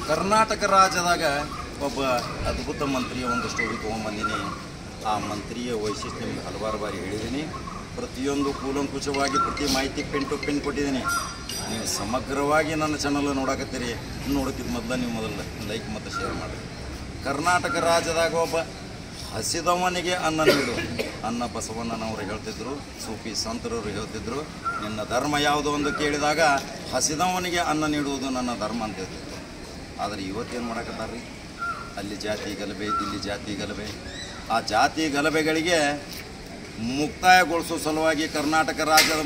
ಕರ್ನಾಟಕ ರಾಜ್ಯದಾಗ ಒಬ್ಬ ಅದ್ಭುತ ಮಂತ್ರಿಯ ಒಂದು ಸ್ಟೋರಿ ತೊಗೊಂಬಂದಿನಿ. ಆ ಮಂತ್ರಿಯ ವೈಶಿಷ್ಟ್ಯ ನಿಮಗೆ ಹಲವಾರು ಬಾರಿ ಹೇಳಿದ್ದೀನಿ. ಪ್ರತಿಯೊಂದು ಕೂಲಂಕುಷವಾಗಿ ಪ್ರತಿ ಮಾಹಿತಿ ಪಿನ್ ಟು ಪಿನ್ ಕೊಟ್ಟಿದ್ದೀನಿ. ನೀವು ಸಮಗ್ರವಾಗಿ ನನ್ನ ಚಾನಲ್ ನೋಡಕತ್ತೀರಿ. ನೋಡೋಕ್ಕಿಂತ ಮೊದಲು ಲೈಕ್ ಮತ್ತು ಶೇರ್ ಮಾಡಿರಿ. ಕರ್ನಾಟಕ ರಾಜ್ಯದಾಗ ಒಬ್ಬ ಹಸಿದವನಿಗೆ ಅನ್ನ ನೀಡು. ಅನ್ನ ಬಸವಣ್ಣನವರು ಹೇಳ್ತಿದ್ರು, ಸೂಫಿ ಸಂತರವರು ಹೇಳ್ತಿದ್ರು, ನಿನ್ನ ಧರ್ಮ ಯಾವುದು ಎಂದು ಕೇಳಿದಾಗ ಹಸಿದವನಿಗೆ ಅನ್ನ ನೀಡುವುದು ನನ್ನ ಧರ್ಮ ಅಂತ ಹೇಳ್ತಿದ್ರು. ಆದರೆ ಇವತ್ತೇನು ಮಾಡಕತ್ತಾರ್ರಿ? ಅಲ್ಲಿ ಜಾತಿ ಗಲಭೆ, ಇಲ್ಲಿ ಜಾತಿ ಗಲಭೆ. ಆ ಜಾತಿ ಗಲಭೆಗಳಿಗೆ ಮುಕ್ತಾಯಗೊಳಿಸೋ ಸಲುವಾಗಿ ಕರ್ನಾಟಕ ರಾಜ್ಯದ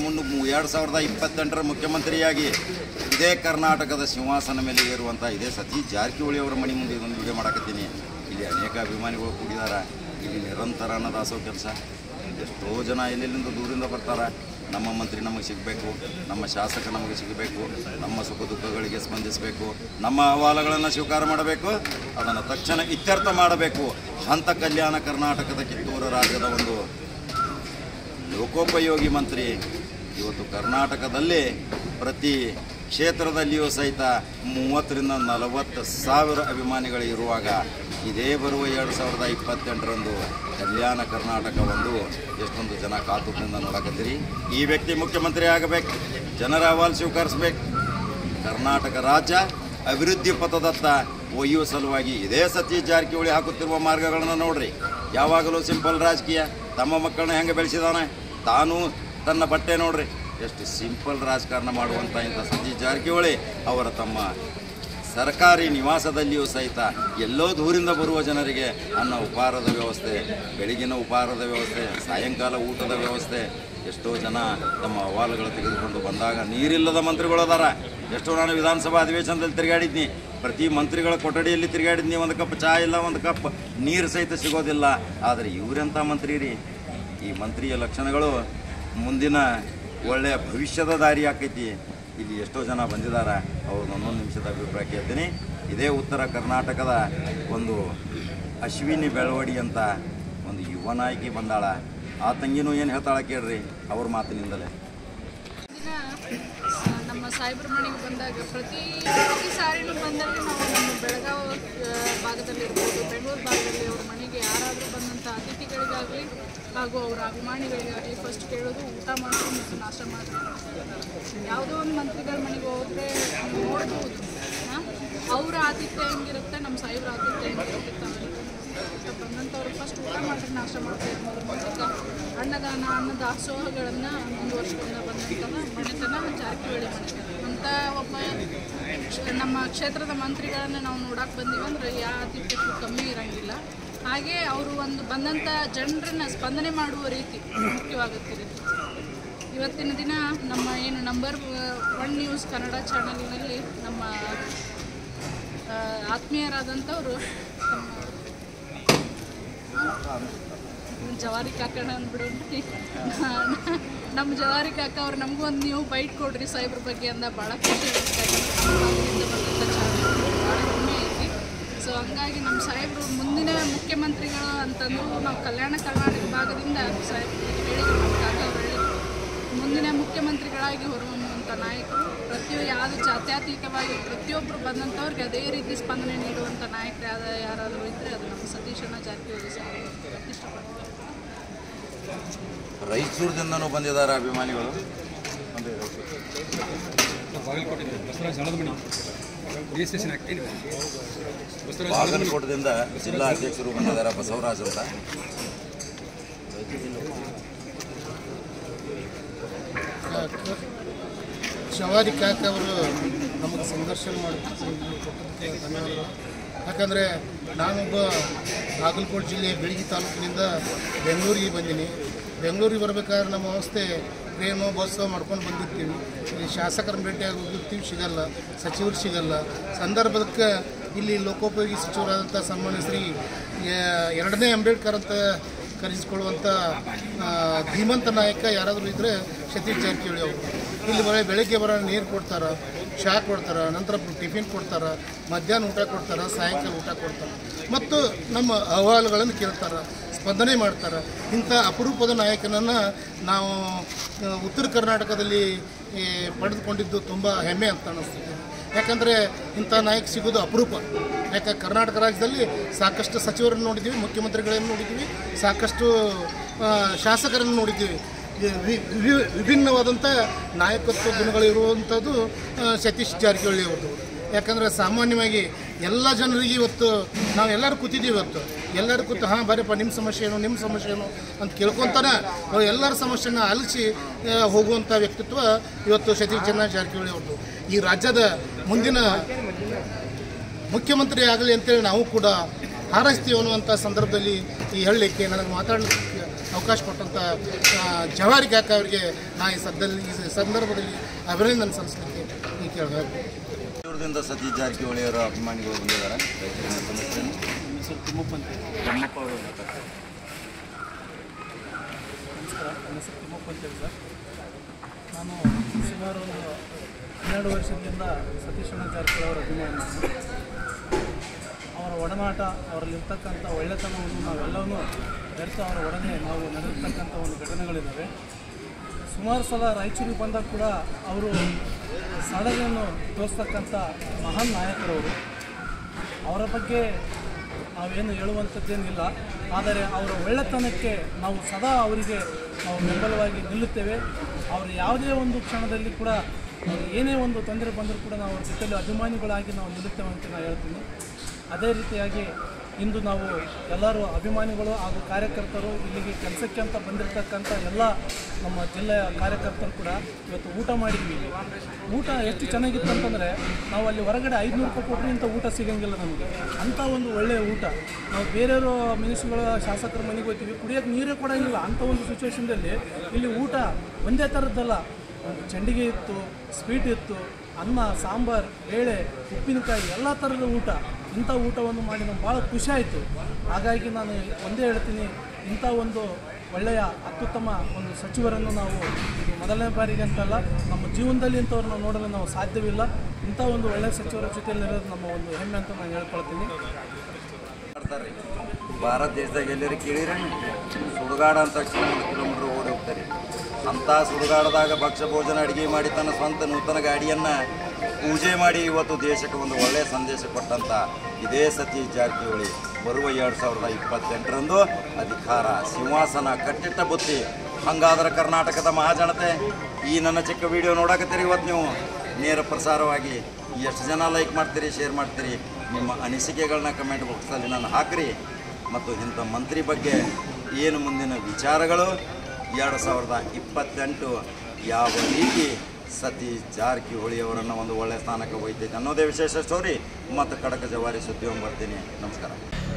2028ರ ಮುಖ್ಯಮಂತ್ರಿಯಾಗಿ ಇದೇ ಕರ್ನಾಟಕದ ಸಿಂಹಾಸನ ಮೇಲೆ ಏರುವಂಥ ಇದೇ ಸತೀಶ್ ಜಾರಕಿಹೊಳಿ ಅವರ ಮನೆ ಮುಂದೆ ಇದೊಂದು ವಿಡಿಯೋ ಮಾಡಕತ್ತೀನಿ. ಇಲ್ಲಿ ಅನೇಕ ಅಭಿಮಾನಿಗಳು ಕೂಡಿದ್ದಾರೆ. ಇಲ್ಲಿ ನಿರಂತರ ಅನ್ನದಾಸೋ ಕೆಲಸ. ಎಷ್ಟೋ ಜನ ಎಲ್ಲೆಲ್ಲಿಂದ ದೂರಿಂದ ಬರ್ತಾರೆ. ನಮ್ಮ ಮಂತ್ರಿ ನಮಗೆ ಸಿಗಬೇಕು, ನಮ್ಮ ಶಾಸಕ ನಮಗೆ ಸಿಗಬೇಕು, ನಮ್ಮ ಸುಖ ದುಃಖಗಳಿಗೆ ಸ್ಪಂದಿಸಬೇಕು, ನಮ್ಮ ಅಹವಾಲುಗಳನ್ನು ಸ್ವೀಕಾರ ಮಾಡಬೇಕು, ಅದನ್ನು ತಕ್ಷಣ ಇತ್ಯರ್ಥ ಮಾಡಬೇಕು ಅಂತ ಕಲ್ಯಾಣ ಕರ್ನಾಟಕದ ಕಿತ್ತೂರು ರಾಜ್ಯದ ಒಂದು ಲೋಕೋಪಯೋಗಿ ಮಂತ್ರಿ ಇವತ್ತು ಕರ್ನಾಟಕದಲ್ಲಿ ಪ್ರತಿ ಕ್ಷೇತ್ರದಲ್ಲಿಯೂ ಸಹಿತ 30,000 ರಿಂದ 40,000 ಅಭಿಮಾನಿಗಳು ಇರುವಾಗ ಇದೇ ಬರುವ 2028ರಂದು ಕಲ್ಯಾಣ ಕರ್ನಾಟಕ ಒಂದು ಎಷ್ಟೊಂದು ಜನ ಕಾತುರದಿಂದ ನೋಡಕತ್ತೀರಿ. ಈ ವ್ಯಕ್ತಿ ಮುಖ್ಯಮಂತ್ರಿ ಆಗಬೇಕು, ಜನರ ಅಹವಾಲು ಸ್ವೀಕರಿಸಬೇಕು, ಕರ್ನಾಟಕ ರಾಜ್ಯ ಅಭಿವೃದ್ಧಿ ಪಥದತ್ತ ಒಯ್ಯುವ ಸಲುವಾಗಿ ಇದೇ ಸತೀಶ್ ಜಾರಕಿಹೊಳಿ ಹಾಕುತ್ತಿರುವ ಮಾರ್ಗಗಳನ್ನು ನೋಡ್ರಿ. ಯಾವಾಗಲೂ ಸಿಂಪಲ್ ರಾಜಕೀಯ. ತಮ್ಮ ಮಕ್ಕಳನ್ನ ಹೆಂಗೆ ಬೆಳೆಸಿದಾನೆ, ತಾನು ತನ್ನ ಬಟ್ಟೆ ನೋಡ್ರಿ. ಎಷ್ಟು ಸಿಂಪಲ್ ರಾಜಕಾರಣ ಮಾಡುವಂಥ ಇಂಥ ಸತೀಶ್ ಜಾರಕಿಹೊಳಿ ಅವರ ತಮ್ಮ ಸರ್ಕಾರಿ ನಿವಾಸದಲ್ಲಿಯೂ ಸಹಿತ ಎಲ್ಲೋ ದೂರಿಂದ ಬರುವ ಜನರಿಗೆ ಅನ್ನ ಉಪಹಾರದ ವ್ಯವಸ್ಥೆ, ಬೆಳಗಿನ ಉಪಹಾರದ ವ್ಯವಸ್ಥೆ, ಸಾಯಂಕಾಲ ಊಟದ ವ್ಯವಸ್ಥೆ. ಎಷ್ಟೋ ಜನ ತಮ್ಮ ಅಹವಾಲುಗಳು ತೆಗೆದುಕೊಂಡು ಬಂದಾಗ ನೀರಿಲ್ಲದ ಮಂತ್ರಿಗಳು ಅದಾರ. ಎಷ್ಟೋ ನಾನು ವಿಧಾನಸಭಾ ಅಧಿವೇಶನದಲ್ಲಿ ತಿರುಗಾಡಿದ್ನಿ. ಪ್ರತಿ ಮಂತ್ರಿಗಳ ಕೊಠಡಿಯಲ್ಲಿ ತಿರುಗಾಡಿದ್ನಿ. ಒಂದು ಕಪ್ ಚಹಾ ಇಲ್ಲ, ಒಂದು ಕಪ್ ನೀರು ಸಹಿತ ಸಿಗೋದಿಲ್ಲ. ಆದರೆ ಇವರೆಂಥ ಮಂತ್ರಿ ರೀ? ಈ ಮಂತ್ರಿಯ ಲಕ್ಷಣಗಳು ಮುಂದಿನ ಒಳ್ಳೆಯ ಭವಿಷ್ಯದ ದಾರಿ ಆಕೈತಿ. ಇಲ್ಲಿ ಎಷ್ಟೋ ಜನ ಬಂದಿದ್ದಾರೆ. ಅವ್ರದ್ದು 1 ನಿಮಿಷದ ಅಭಿಪ್ರಾಯ ಕೇಳ್ತೀನಿ. ಇದೇ ಉತ್ತರ ಕರ್ನಾಟಕದ ಒಂದು ಅಶ್ವಿನಿ ಬೆಳವಡಿ ಅಂತ ಒಂದು ಯುವ ನಾಯಕಿ ಬಂದಾಳ. ಆ ತಂಗಿನೂ ಏನು ಹೇಳ್ತಾಳ ಕೇಳ್ರಿ ಅವ್ರ ಮಾತಿನಿಂದಲೇ. ನಮ್ಮ ಸಾಹೇಬ್ರ ಮನೆಗೆ ಬಂದಾಗ ಪ್ರತಿ ಸಾರಿನೂ ಬಂದಾಗ ನಾವು ನಮ್ಮ ಬೆಳಗಾವಿ ಭಾಗದಲ್ಲಿರ್ಬೋದು, ಬೆಂಗಳೂರು ಭಾಗದಲ್ಲಿ ಅವ್ರ ಮನೆಗೆ ಯಾರಾದರೂ ಬಂದಂಥ ಅತಿಥಿಗಳಿಗಾಗಲಿ ಹಾಗೂ ಅವರ ಅಭಿಮಾನಿಗಳಿಗಾಗಲಿ ಫಸ್ಟ್ ಕೇಳೋದು ಊಟ ಮಾಡೋದು ಮತ್ತು ನಾಷ್ಟ ಮಾಡೋದು. ಯಾವುದೋ ಒಂದು ಮಂತ್ರಿಗಳ ಮನೆಗೆ ಹೋದರೆ ನೋಡ್ಬೋದು ಅವರ ಆತಿಥ್ಯ ಹೆಂಗಿರುತ್ತೆ, ನಮ್ಮ ಸಾಹೇಬ್ರ ಆತಿಥ್ಯ ಹೆಂಗಿರುತ್ತೆ. ಬಂದಂಥವ್ರು ಫಸ್ಟ್ ಊಟ ಮಾಡಿದ್ರೆ ನಾಷ್ಟ ಮಾಡ್ತಾರೆ ಅನ್ನೋದ್ರ ಮೂಲಕ ಅನ್ನ ದಾಸೋಹಗಳನ್ನು ಮುಂದುವರ್ಸ್ಕೊಂಡು ಬಂದಂತಹ ಮನೆತನ ಜಾರಕಿಹೊಳಿ ಮನೆತನ. ಅಂಥ ಒಬ್ಬ ನಮ್ಮ ಕ್ಷೇತ್ರದ ಮಂತ್ರಿಗಳನ್ನು ನಾವು ನೋಡಕ್ಕೆ ಬಂದೀವಿ ಅಂದರೆ ಯಾವ ಆತಿಥ್ಯಕ್ಕೂ ಕಮ್ಮಿ ಇರೋಂಗಿಲ್ಲ. ಹಾಗೆ ಅವರು ಒಂದು ಬಂದಂಥ ಜನರನ್ನು ಸ್ಪಂದನೆ ಮಾಡುವ ರೀತಿ ಮುಖ್ಯವಾಗುತ್ತಿದೆ. ಇವತ್ತಿನ ದಿನ ನಮ್ಮ ಏನು ನಂಬರ್ 1 ನ್ಯೂಸ್ ಕನ್ನಡ ಚಾನಲ್ನಲ್ಲಿ ನಮ್ಮ ಆತ್ಮೀಯರಾದಂಥವರು ಜವಾರಿ ಕಾಕಣ ಅಂದ್ಬಿಡೋಣ್ರಿ. ನಮ್ಮ ಜವಾರಿ ಕಾಕ ಅವ್ರು ನಮಗೂ ಒಂದು ನೀವು ಬೈಟ್ ಕೊಡ್ರಿ ಸಾಹೇಬ್ರ ಬಗ್ಗೆ ಅಂದ ಭಾಳ ಖುಷಿ ಬಂದಂಥ ಭಾಳ ಹೆಮ್ಮೆ ಐತಿ. ಸೊ ಹಂಗಾಗಿ ನಮ್ಮ ಸಾಹೇಬರು ಮುಂದಿನ ಮುಖ್ಯಮಂತ್ರಿಗಳು ಅಂತಂದ್ರು ನಾವು ಕಲ್ಯಾಣ ಕರ್ನಾಟಕ ಭಾಗದಿಂದ ಸಾಹೇಬ್ರು ಹೇಳಿದ್ರು, ನಮ್ಮ ಕಾಕ ಅವ್ರು ಹೇಳಿದ್ರು, ಮುಂದಿನ ಮುಖ್ಯಮಂತ್ರಿಗಳಾಗಿ ಹೊರಹೊಮ್ಮುವಂಥ ನಾಯಕರು ಯಾವುದು ಜಾತ್ಯತೀತವಾಗಿ ಪ್ರತಿಯೊಬ್ಬರು ಬಂದಂಥವ್ರಿಗೆ ಅದೇ ರೀತಿ ಸ್ಪಂದನೆ ನೀಡುವಂಥ ನಾಯಕರು ಯಾರಾದರೂ ಇದ್ದರೆ ಅದು ನಮ್ಮ ಸತೀಶಣ್ಣ ಜಾರಕಿಹೊಳಿ ಸರ್ ಇಷ್ಟಪಡ್ತಾರೆ. ರಾಯಚೂರಿನಿಂದನೂ ಬಂದಿದ್ದಾರೆ ಅಭಿಮಾನಿಗಳು. ಬಾಗಲಕೋಟದಿಂದ ಜಿಲ್ಲಾ ಅಧ್ಯಕ್ಷರು ಬಂದಿದ್ದಾರೆ, ಬಸವರಾಜ್ ಅಂತ. ಜವಾರಿ ಕಾಕ ಅವರು ನಮಗೆ ಸಂದರ್ಶನ ಕೊಟ್ಟದಕ್ಕೆ ಧನ್ಯವಾದಗಳು. ಯಾಕಂದರೆ ನಾನೊಬ್ಬ ಬಾಗಲಕೋಟೆ ಜಿಲ್ಲೆ ಬೆಳಗಿ ತಾಲೂಕಿನಿಂದ ಬೆಂಗಳೂರಿಗೆ ಬಂದೀನಿ. ಬೆಂಗಳೂರಿಗೆ ಬರಬೇಕಾದ್ರೆ ನಮ್ಮ ವ್ಯವಸ್ಥೆ ಟ್ರೇನು ಬಸ್ಸು ಮಾಡ್ಕೊಂಡು ಬಂದಿರ್ತೀವಿ. ಇಲ್ಲಿ ಶಾಸಕರ ಭೇಟಿಯಾಗಿ ಹೋಗಿರ್ತೀವಿ, ಸಿಗಲ್ಲ, ಸಚಿವರು ಸಿಗಲ್ಲ. ಸಂದರ್ಭಕ್ಕೆ ಇಲ್ಲಿ ಲೋಕೋಪಯೋಗಿ ಸಚಿವರಾದಂಥ ಸನ್ಮಾನ್ಯ ಶ್ರೀ 2ನೇ ಅಂಬೇಡ್ಕರ್ ಅಂತ ಕರೆಸಿಕೊಳ್ಳುವಂಥ ಧೀಮಂತ ನಾಯಕ ಯಾರಾದರೂ ಇದ್ದರೆ ಸತೀಶ್ ಜಾರಕಿಹೊಳಿ ಅವರು. ಇಲ್ಲಿ ಬೆಳಗ್ಗೆ ನೀರು ಕೊಡ್ತಾರೆ, ಚಹಾ ಕೊಡ್ತಾರೆ, ನಂತರ ಟಿಫಿನ್ ಕೊಡ್ತಾರೆ, ಮಧ್ಯಾಹ್ನ ಊಟ ಕೊಡ್ತಾರೆ, ಸಾಯಂಕಾಲ ಊಟ ಕೊಡ್ತಾರೆ ಮತ್ತು ನಮ್ಮ ಅಹವಾಲುಗಳನ್ನು ಕೇಳ್ತಾರೆ, ಸ್ಪಂದನೆ ಮಾಡ್ತಾರೆ. ಇಂಥ ಅಪರೂಪದ ನಾಯಕನನ್ನು ನಾವು ಉತ್ತರ ಕರ್ನಾಟಕದಲ್ಲಿ ಪಡೆದುಕೊಂಡಿದ್ದು ತುಂಬ ಹೆಮ್ಮೆ ಅಂತ ಅನ್ನಿಸ್ತದೆ. ಯಾಕಂದರೆ ಇಂಥ ನಾಯಕ ಸಿಗೋದು ಅಪರೂಪ. ಯಾಕೆ ಕರ್ನಾಟಕ ರಾಜ್ಯದಲ್ಲಿ ಸಾಕಷ್ಟು ಸಚಿವರನ್ನು ನೋಡಿದ್ದೀವಿ, ಮುಖ್ಯಮಂತ್ರಿಗಳನ್ನು ನೋಡಿದ್ದೀವಿ, ಸಾಕಷ್ಟು ಶಾಸಕರನ್ನು ನೋಡಿದ್ದೀವಿ. ವಿಭಿನ್ನವಾದಂಥ ನಾಯಕತ್ವ ಗುಣಗಳಿರುವಂಥದ್ದು ಸತೀಶ್ ಜಾರಕಿಹೊಳಿ ಅವ್ರದ್ದು. ಯಾಕಂದರೆ ಸಾಮಾನ್ಯವಾಗಿ ಎಲ್ಲ ಜನರಿಗೆ ಇವತ್ತು ನಾವೆಲ್ಲರೂ ಕೂತಿದ್ದೀವಿ. ಇವತ್ತು ಎಲ್ಲರೂ ಕೂತು ಹಾಂ ಬರೀಪ್ಪ ನಿಮ್ಮ ಸಮಸ್ಯೆ ಏನು ಅಂತ ಕೇಳ್ಕೊತಾನೆ ಎಲ್ಲರ ಸಮಸ್ಯೆನ ಆಲಿಸಿ ಹೋಗುವಂಥ ವ್ಯಕ್ತಿತ್ವ ಇವತ್ತು ಸತೀಶ್ ಜಾರಕಿಹೊಳಿ ಅವ್ರದ್ದು. ಈ ರಾಜ್ಯದ ಮುಂದಿನ ಮುಖ್ಯಮಂತ್ರಿ ಆಗಲಿ ಅಂತೇಳಿ ನಾವು ಕೂಡ ಹಾರೈಸ್ತೀವಿ ಅನ್ನುವಂಥ ಸಂದರ್ಭದಲ್ಲಿ ಈ ಹೇಳಲಿಕ್ಕೆ ನನಗೆ ಮಾತಾಡಲಿಕ್ಕೆ ಅವಕಾಶ ಕೊಟ್ಟಂಥ ಜವಾರಿ ಕಾಕ ಅವರಿಗೆ ನಾ ಈ ಸಂದರ್ಭದಲ್ಲಿ ಅಭಿನಂದನೆ ಸಲ್ಲಿಸಲಿಕ್ಕೆ ಕೇಳಬೇಕು. ದೂರದಿಂದ ಸತೀಶ್ ಜಾರಕಿಹೊಳಿ ಅವರ ಅಭಿಮಾನಿಗಳು ಬಂದಿದ್ದಾರೆ. ತಿಮ್ಮಪ್ಪ ಅವರು ಮಾತಾಡ್ತಾರೆ. ನಮಸ್ಕಾರ, ನನ್ನ ಹೆಸರು ತಿಮ್ಮಪ್ಪ ಅಂತೇಳಿ ಸರ್. ನಾನು ಸುಮಾರು ಒಂದು 12 ವರ್ಷದಿಂದ ಸತೀಶ್ ಜಾರಕಿಹೊಳಿ ಅವರ ಅಭಿಮಾನಿ. ಅವರ ಒಡನಾಟ, ಅವರಲ್ಲಿರ್ತಕ್ಕಂಥ ಒಳ್ಳೆತನವನ್ನು ನಾವೆಲ್ಲವೂ ಬೆರೆತು ಅವರ ಒಡನೆ ನಾವು ನಡೆದಿರ್ತಕ್ಕಂಥ ಒಂದು ಘಟನೆಗಳಿದ್ದಾವೆ. ಸುಮಾರು ಸಲ ರಾಯಚೂರಿಗೆ ಬಂದಾಗ ಕೂಡ ಅವರು ಸಾಧನೆಯನ್ನು ತೋರಿಸ್ತಕ್ಕಂಥ ಮಹಾನ್ ನಾಯಕರವರು. ಅವರ ಬಗ್ಗೆ ನಾವೇನು ಹೇಳುವಂಥದ್ದೇನಿಲ್ಲ, ಆದರೆ ಅವರ ಒಳ್ಳೆತನಕ್ಕೆ ನಾವು ಸದಾ ಅವರಿಗೆ ನಾವು ಬೆಂಬಲವಾಗಿ ನಿಲ್ಲುತ್ತೇವೆ. ಅವರು ಯಾವುದೇ ಒಂದು ಕ್ಷಣದಲ್ಲಿ ಕೂಡ ಅವರು ಏನೇ ಒಂದು ತೊಂದರೆ ಬಂದರೂ ಕೂಡ ನಾವು ಅವ್ರ ಜೊತೆಯಲ್ಲಿ ಅಭಿಮಾನಿಗಳಾಗಿ ನಾವು ನಿಲ್ಲುತ್ತೇವೆ ಅಂತ ನಾನು ಹೇಳ್ತೀನಿ. ಅದೇ ರೀತಿಯಾಗಿ ಇಂದು ನಾವು ಎಲ್ಲರೂ ಅಭಿಮಾನಿಗಳು ಹಾಗೂ ಕಾರ್ಯಕರ್ತರು ಇಲ್ಲಿಗೆ ಕೆಲಸಕ್ಕೆ ಅಂತ ಬಂದಿರತಕ್ಕಂಥ ಎಲ್ಲ ನಮ್ಮ ಜಿಲ್ಲೆಯ ಕಾರ್ಯಕರ್ತರು ಕೂಡ ಇವತ್ತು ಊಟ ಮಾಡಿದ್ವಿ. ಊಟ ಎಷ್ಟು ಚೆನ್ನಾಗಿತ್ತು ಅಂತಂದರೆ ನಾವು ಅಲ್ಲಿ ಹೊರಗಡೆ 500 ರೂಪಾಯಿ ಕೊಟ್ಟರೆ ಇಂಥ ಊಟ ಸಿಗೋಂಗಿಲ್ಲ ನಮಗೆ. ಅಂಥ ಒಂದು ಒಳ್ಳೆಯ ಊಟ. ನಾವು ಬೇರೆಯವರು ಮಿನಿಸ್ಟ್ರುಗಳ ಶಾಸಕರ ಮನೆಗೆ ಹೋಗ್ತೀವಿ, ಕುಡಿಯೋಕ್ಕೆ ನೀರೇ ಕೊಡೋಂಗಿಲ್ಲ. ಅಂಥ ಒಂದು ಸಿಚುವೇಷನ್ದಲ್ಲಿ ಇಲ್ಲಿ ಊಟ ಒಂದೇ ಥರದ್ದಲ್ಲ, ಚಂಡಿಗೆ ಇತ್ತು, ಸ್ವೀಟ್ ಇತ್ತು, ಅನ್ನ, ಸಾಂಬಾರು, ಬೇಳೆ, ಉಪ್ಪಿನಕಾಯಿ ಎಲ್ಲ ಥರದ ಊಟ. ಇಂಥ ಊಟವನ್ನು ಮಾಡಿ ನಮ್ಗೆ ಭಾಳ ಖುಷಿ ಆಯಿತು. ಹಾಗಾಗಿ ನಾನು ಒಂದೇ ಹೇಳ್ತೀನಿ, ಇಂಥ ಒಂದು ಒಳ್ಳೆಯ ಅತ್ಯುತ್ತಮ ಒಂದು ಸಚಿವರನ್ನು ನಾವು ಇದು ಮೊದಲನೇ ಬಾರಿಗೆ ಅಂತಲ್ಲ, ನಮ್ಮ ಜೀವನದಲ್ಲಿ ಇಂಥವ್ರನ್ನ ನೋಡಲು ನಾವು ಸಾಧ್ಯವಿಲ್ಲ. ಇಂಥ ಒಂದು ಒಳ್ಳೆಯ ಸಚಿವರ ಜೊತೆಯಲ್ಲಿರೋದು ನಮ್ಮ ಒಂದು ಹೆಮ್ಮೆ ಅಂತ ನಾನು ಹೇಳ್ಕೊಳ್ತೀನಿ. ಭಾರತ ದೇಶದಾಗ ಎಲ್ಲರೂ ಕೇಳಿರಿ, ಸುಡುಗಾಡ ಅಂತ 1 ಕಿಲೋಮೀಟ್ರ್ ಓಡಿ ಹೋಗ್ತಾರೆ. ಅಂಥ ಸುಡುಗಾಡದಾಗ ಭಕ್ಷ್ಯ ಭೋಜನ ಅಡುಗೆ ಮಾಡಿ ತನ್ನ ಸ್ವಂತ ನೂತನ ಗಾಡಿಯನ್ನು ಪೂಜೆ ಮಾಡಿ ಇವತ್ತು ದೇಶಕ್ಕೆ ಒಂದು ಒಳ್ಳೆಯ ಸಂದೇಶ ಕೊಟ್ಟಂಥ ಇದೇ ಸತೀಶ್ ಜಾರಕಿಹೊಳಿ ಬರುವ 2028ರಂದು ಅಧಿಕಾರ ಸಿಂಹಾಸನ ಕಟ್ಟಿಟ್ಟ ಬುತ್ತಿ. ಹಾಗಾದ್ರೆ ಕರ್ನಾಟಕದ ಮಹಾಜನತೆ ಈ ನನ್ನ ಚಿಕ್ಕ ವಿಡಿಯೋ ನೋಡಕತ್ತೀರಿ. ಇವತ್ತು ನೀವು ನೇರ ಪ್ರಸಾರವಾಗಿ ಎಷ್ಟು ಜನ ಲೈಕ್ ಮಾಡ್ತೀರಿ, ಶೇರ್ ಮಾಡ್ತೀರಿ, ನಿಮ್ಮ ಅನಿಸಿಕೆಗಳನ್ನ ಕಮೆಂಟ್ ಬಾಕ್ಸಲ್ಲಿ ನಾನು ಹಾಕಿರಿ. ಮತ್ತು ಇಂಥ ಮಂತ್ರಿ ಬಗ್ಗೆ ಏನು ಮುಂದಿನ ವಿಚಾರಗಳು 2028 ಯಾವ ರೀತಿ ಸತೀಶ್ ಜಾರಕಿಹೊಳಿ ಅವರನ್ನು ಒಂದು ಒಳ್ಳೆಯ ಸ್ಥಾನಕ್ಕೆ ಒಯ್ತೈತೆ ಅನ್ನೋದೇ ವಿಶೇಷ ಸ್ಟೋರಿ. ಮತ್ತು ಖಡಕ ಜವಾರಿ ಸುದ್ದಿ ಬರ್ತೀನಿ. ನಮಸ್ಕಾರ.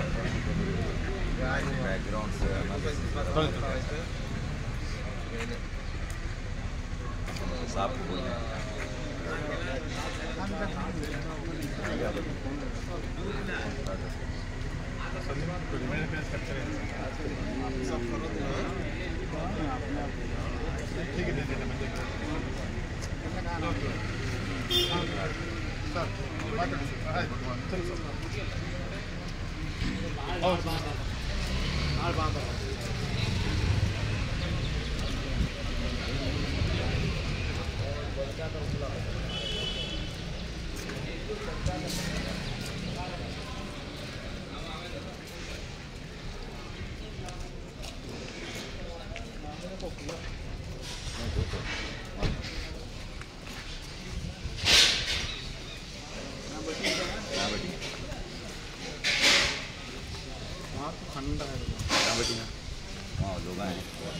हाँ लोग हैं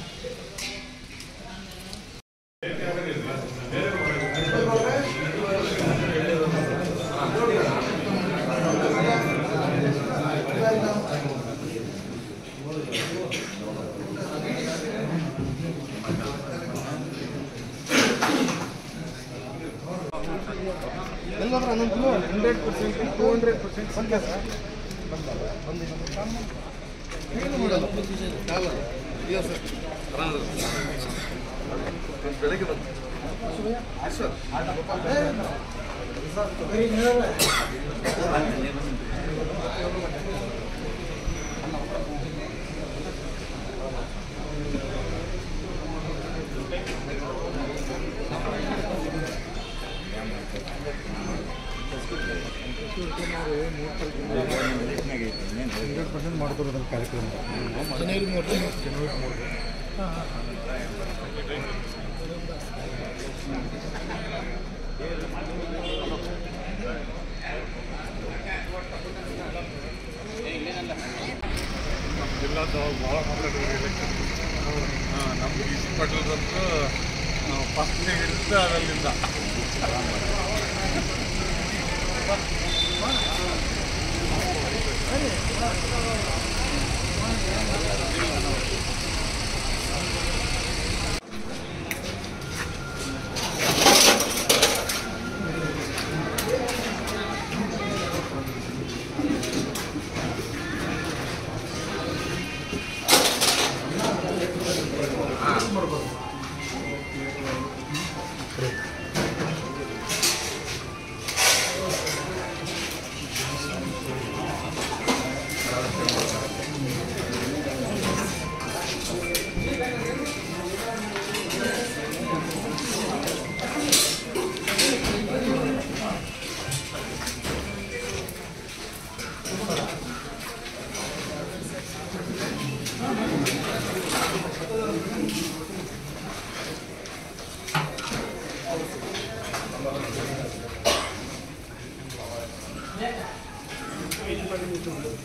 ಎಲ್ಲಾದ್ರೂ 100% 200% ಸಂಖ್ಯೆ ಸರ್ ಏನು ಮಾಡಲ್ಲ ಇಲ್ಲ ಸರ್ ಬೆಳಗ್ಗೆ ಬಂದು ಸರ್ 100% ಮಾಡ್ತಾರೆ ಕಾರ್ಯಕ್ರಮ ಜನವರಿ 3 ಜಿಲ್ಲಾದ ಭಾಳ ಮಾತಾಡಿದ್ರು ನಮ್ಮ ಬಿ ಸಿ ಪಾಟೀಲ್ರಂತೂ ಫಸ್ಟ್ನೇ ಇರುತ್ತೆ ಅದರಲ್ಲಿಂದ Yeah.